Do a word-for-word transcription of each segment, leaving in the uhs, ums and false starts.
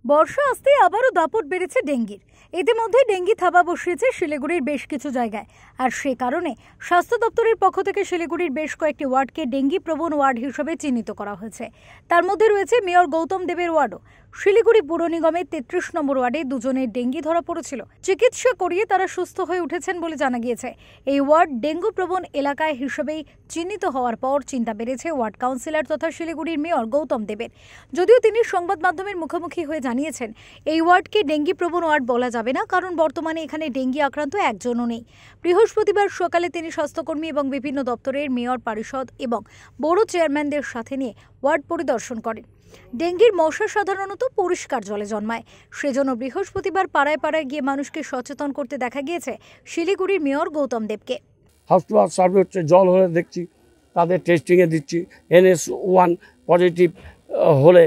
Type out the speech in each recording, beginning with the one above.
বর্ষা আসতেই আবারও দাপট বেড়েছে ডেঙ্গির। ইতিমধ্যে ডেঙ্গি থাবা বসিয়েছে শিলিগুড়ির বেশ কিছু জায়গায়। আর সে কারণে স্বাস্থ্য দপ্তরের পক্ষ থেকে শিলিগুড়ির বেশ কয়েকটি ওয়ার্ডকে ডেঙ্গি প্রবণ ওয়ার্ড হিসেবে চিহ্নিত করা হয়েছে। তার মধ্যে রয়েছে মেয়র গৌতম দেবের ওয়ার্ডও। শিলিগুড়ি পুর নিগমের তেত্রিশ নম্বর ওয়ার্ডে দুজনের ডেঙ্গি ধরা পড়েছিল। চিকিৎসা করিয়ে তারা সুস্থ হয়ে উঠেছেন বলে জানা গিয়েছে। এই ওয়ার্ড ডেঙ্গু প্রবণ এলাকায় হিসেবেই চিহ্নিত হওয়ার পর চিন্তা বেড়েছে ওয়ার্ড কাউন্সিলর তথা শিলিগুড়ির মেয়র গৌতম দেবের। যদিও তিনি সংবাদ মাধ্যমের মুখোমুখি হয়ে জানিয়েছেন এই ওয়ার্ডকে ডেঙ্গি প্রবণ ওয়ার্ড বলা যাবে না, কারণ বর্তমানে এখানে ডেঙ্গি আক্রান্ত একজনও নেই। বৃহস্পতিবার সকালে তিনি স্বাস্থ্যকর্মী এবং বিভিন্ন দপ্তরের মেয়র পরিষদ এবং বড় চেয়ারম্যানদের সাথে নিয়ে ওয়ার্ড পরিদর্শন করেন। ডেঙ্গির মশা সাধারণত পরিষ্কার জলে জন্মায়, সেজন্য বৃহস্পতিবার পাড়ায় পাড়ায় গিয়ে মানুষকে সচেতন করতে দেখা গিয়েছে শিলিগুড়ির মেয়র গৌতম দেবকে। হাউস সার্ভে হচ্ছে, জল হলে দেখছি তাদের টেস্টিংয়ে দিচ্ছি। এনএস ওয়ান পজিটিভ হলে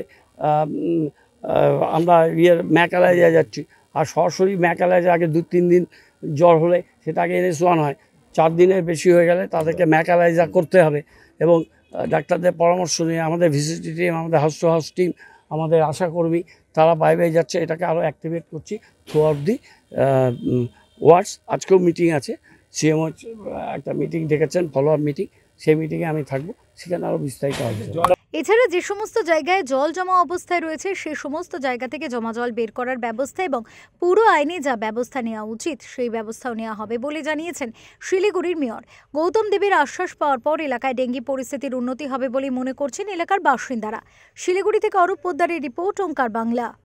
আমরা ইয়ের ম্যাকালাইজা যাচ্ছি, আর সরাসরি ম্যাকালাইজা আগে দু তিন দিন জ্বর হলে সেটা আগে এনএস ওয়ান হয়, চার দিনের বেশি হয়ে গেলে তাদেরকে ম্যাকালাইজা করতে হবে। এবং ডাক্তারদের পরামর্শ নিয়ে আমাদের ভিসিটি টিম, আমাদের হাউস টু হাউস টিম, আমাদের আশাকর্মী তারা বাইরে যাচ্ছে, এটাকে আরও অ্যাক্টিভেট করছি থ্রু আউট দি ওয়ার্ডস। আজকেও মিটিং আছে, সিএমও একটা মিটিং ডেকেছেন, ফলো আপ মিটিং, সেই মিটিংয়ে আমি থাকবো, সেখানে আরও বিস্তারিত হবে। এছাড়া যে সমস্ত জায়গায় জল জমা অবস্থায় রয়েছে সে সমস্ত জায়গা থেকে জমা জল বের করার ব্যবস্থা এবং পুরো আইনে যা ব্যবস্থা নেওয়া উচিত সেই ব্যবস্থাও নেওয়া হবে বলে জানিয়েছেন শিলিগুড়ির মেয়র। গৌতম দেবের আশ্বাস পাওয়ার পর এলাকায় ডেঙ্গি পরিস্থিতির উন্নতি হবে বলে মনে করছেন এলাকার বাসিন্দারা। শিলিগুড়ি থেকে অরূপ পোদ্দারের রিপোর্ট, ওঙ্কার বাংলা।